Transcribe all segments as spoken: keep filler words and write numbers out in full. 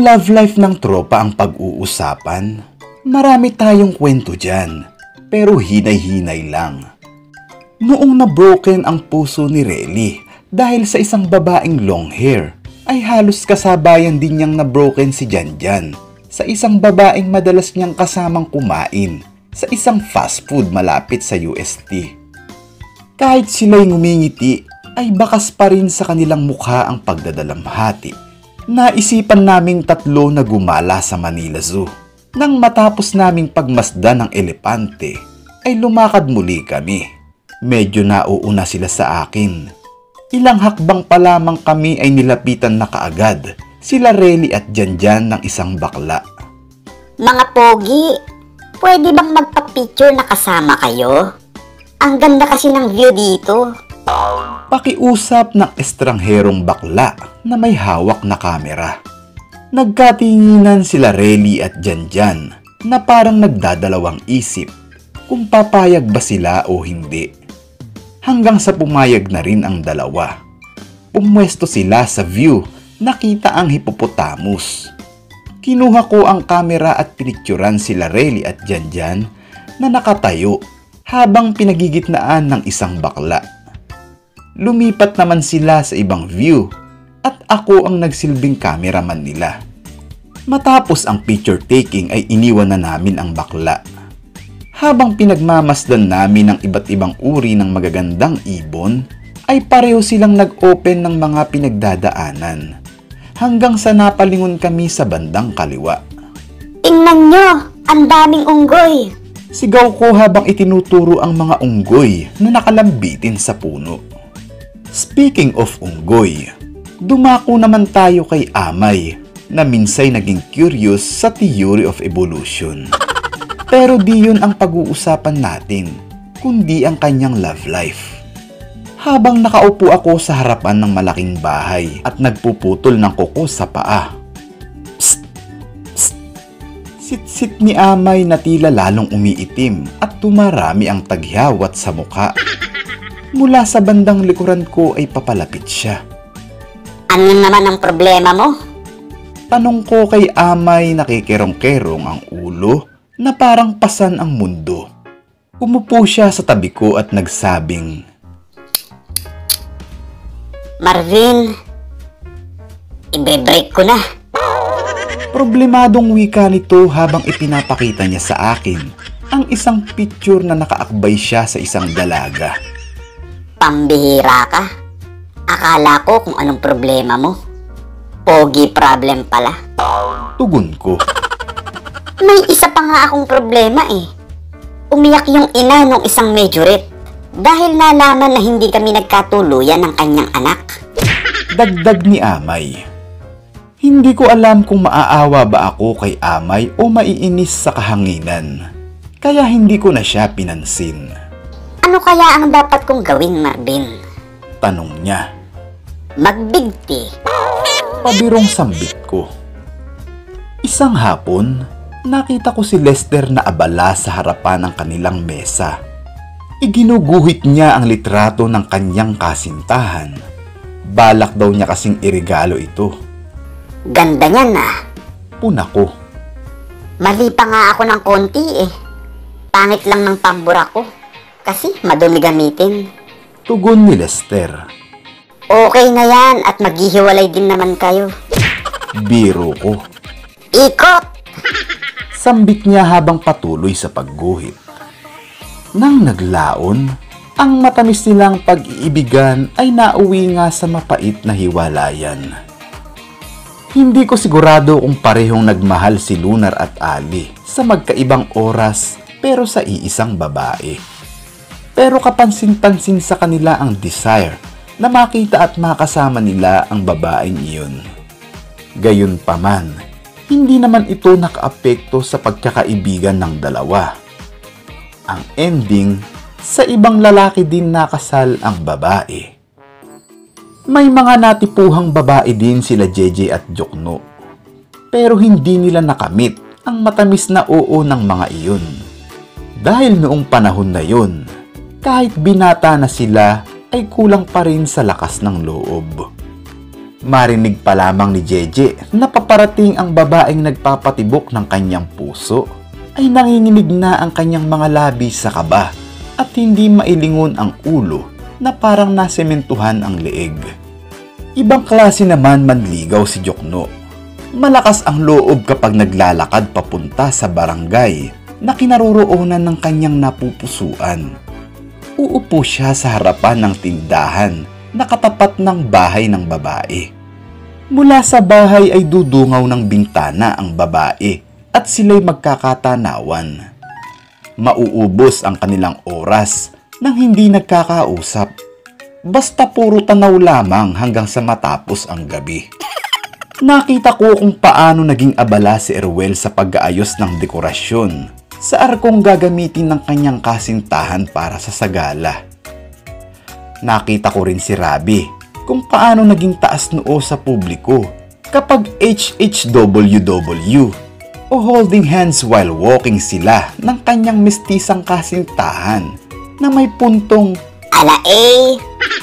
love life ng tropa ang pag-uusapan, marami tayong kwento dyan, pero hinay-hinay lang. Noong na-broken ang puso ni Relly dahil sa isang babaeng long hair, ay halos kasabayan din niyang na-broken si Janjan sa isang babaeng madalas niyang kasamang kumain sa isang fast food malapit sa U S T. Kahit sila'y ngumingiti, ay bakas pa rin sa kanilang mukha ang pagdadalamhati. Naisipan naming tatlo na gumala sa Manila Zoo. Nang matapos naming pagmasdan ng elepante, ay lumakad muli kami. Medyo nauuna sila sa akin. Ilang hakbang pa lamang kami ay nilapitan na kaagad sila Relly at Janjan ng isang bakla. Mga pogi, pwede bang magpa-picture na kasama kayo? Ang ganda kasi ng view dito. Pakiusap ng estrangherong bakla na may hawak na kamera. Nagkatinginan sila Relly at Janjan na parang nagdadalawang isip kung papayag ba sila o hindi. Hanggang sa pumayag na rin ang dalawa. Pumwesto sila sa view, nakita ang hippopotamus. Kinuha ko ang kamera at pinikturan sila Relly at Janjan na nakatayo habang pinagigitnaan ng isang bakla. Lumipat naman sila sa ibang view at ako ang nagsilbing cameraman nila. Matapos ang picture taking ay iniwan na namin ang bakla. Habang pinagmamasdan namin ang iba't ibang uri ng magagandang ibon, ay pareho silang nag-open ng mga pinagdadaanan. Hanggang sa napalingon kami sa bandang kaliwa. Tingnan nyo! Ang daming unggoy! Sigaw ko habang itinuturo ang mga unggoy na nakalambitin sa puno. Speaking of unggoy, dumako naman tayo kay Amay na minsay naging curious sa theory of evolution. Pero di yun ang pag-uusapan natin, kundi ang kanyang love life. Habang nakaupo ako sa harapan ng malaking bahay at nagpuputol ng kuko sa paa. Psst! Psst! Sit-sit ni Amay na tila lalong umiitim at tumarami ang taghiyawat sa mukha. Mula sa bandang likuran ko ay papalapit siya. Ano naman ang problema mo? Tanong ko kay Amay na kikerong-kerong ang ulo na parang pasan ang mundo. Umupo siya sa tabi ko at nagsabing, Marvin, i-break ko na. Problemadong wika nito habang ipinapakita niya sa akin ang isang picture na nakaakbay siya sa isang dalaga. Pambihira ka. Akala ko kung anong problema mo. Pogi problem pala. Tugon ko. May isa pa nga akong problema eh. Umiyak yung ina ng isang majorette dahil nalaman na hindi kami nagkatuluyan ng kanyang anak. Dagdag ni Amay. Hindi ko alam kung maaawa ba ako kay Amay o maiinis sa kahanginan. Kaya hindi ko na siya pinansin. Ano kaya ang dapat kong gawin, Marvin? Tanong niya. Magbigti. Pabirong sambit ko. Isang hapon, nakita ko si Lester na abala sa harapan ng kanilang mesa. Iginuguhit niya ang litrato ng kanyang kasintahan. Balak daw niya kasing irigalo ito. Ganda niyan ah. Puna ko. Mali pa nga ako ng konti eh. Pangit lang ng pambura ko. Kasi madumi gamitin. Tugon ni Lester. Okay na yan at maghihiwalay din naman kayo. Biro ko. Ikot! Sambit niya habang patuloy sa pagguhit. Nang naglaon, ang matamis nilang pag-iibigan ay nauwi nga sa mapait na hiwalayan. Hindi ko sigurado kung parehong nagmahal si Lunar at Ali sa magkaibang oras pero sa iisang babae. Pero kapansin-pansin sa kanila ang desire na makita at makasama nila ang babaeng iyon. Gayunpaman, hindi naman ito nakaapekto sa pagkakaibigan ng dalawa. Ang ending, sa ibang lalaki din nakasal ang babae. May mga natipuhang babae din sila J J at Jokno. Pero hindi nila nakamit ang matamis na oo ng mga iyon. Dahil noong panahon na yun, kahit binata na sila ay kulang pa rin sa lakas ng loob. Marinig pa lamang ni Jeje na paparating ang babaeng nagpapatibok ng kanyang puso, ay nanginginig na ang kanyang mga labi sa kaba at hindi mailingon ang ulo na parang nasementuhan ang leeg. Ibang klase naman manligaw si Jokno. Malakas ang loob kapag naglalakad papunta sa barangay na kinaroroonan ng kanyang napupusuan. Uupo siya sa harapan ng tindahan na katapat ng bahay ng babae. Mula sa bahay ay dudungaw ng bintana ang babae at sila'y magkakatanawan. Mauubos ang kanilang oras nang hindi nagkakausap. Basta puro tanaw lamang hanggang sa matapos ang gabi. Nakita ko kung paano naging abala si Erwel sa pag-aayos ng dekorasyon sa arkong gagamitin ng kanyang kasintahan para sa sagala. Nakita ko rin si Rabi kung paano naging taas noo sa publiko kapag H H W W o holding hands while walking sila ng kanyang mestisang kasintahan na may puntong Ala eh!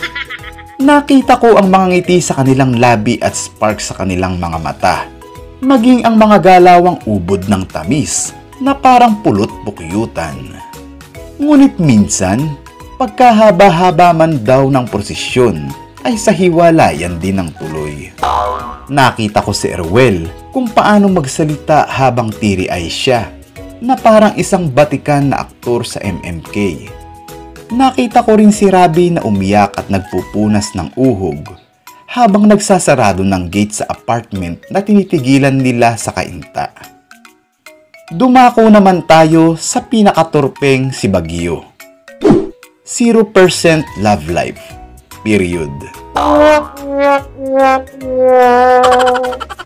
Nakita ko ang mga ngiti sa kanilang labi at spark sa kanilang mga mata, maging ang mga galawang ubod ng tamis na parang pulot bukyutan. Ngunit minsan, pagkahaba-haba man daw ng prosesyon ay sa hiwalayan din ng tuloy. Nakita ko si Erwel kung paano magsalita habang tiri-eye siya na parang isang batikan na aktor sa M M K. Nakita ko rin si Rabi na umiyak at nagpupunas ng uhog habang nagsasarado ng gate sa apartment na tinitigilan nila sa kainta. Dumako naman tayo sa pinakaturpeng si Bagyo. zero percent love life. Period.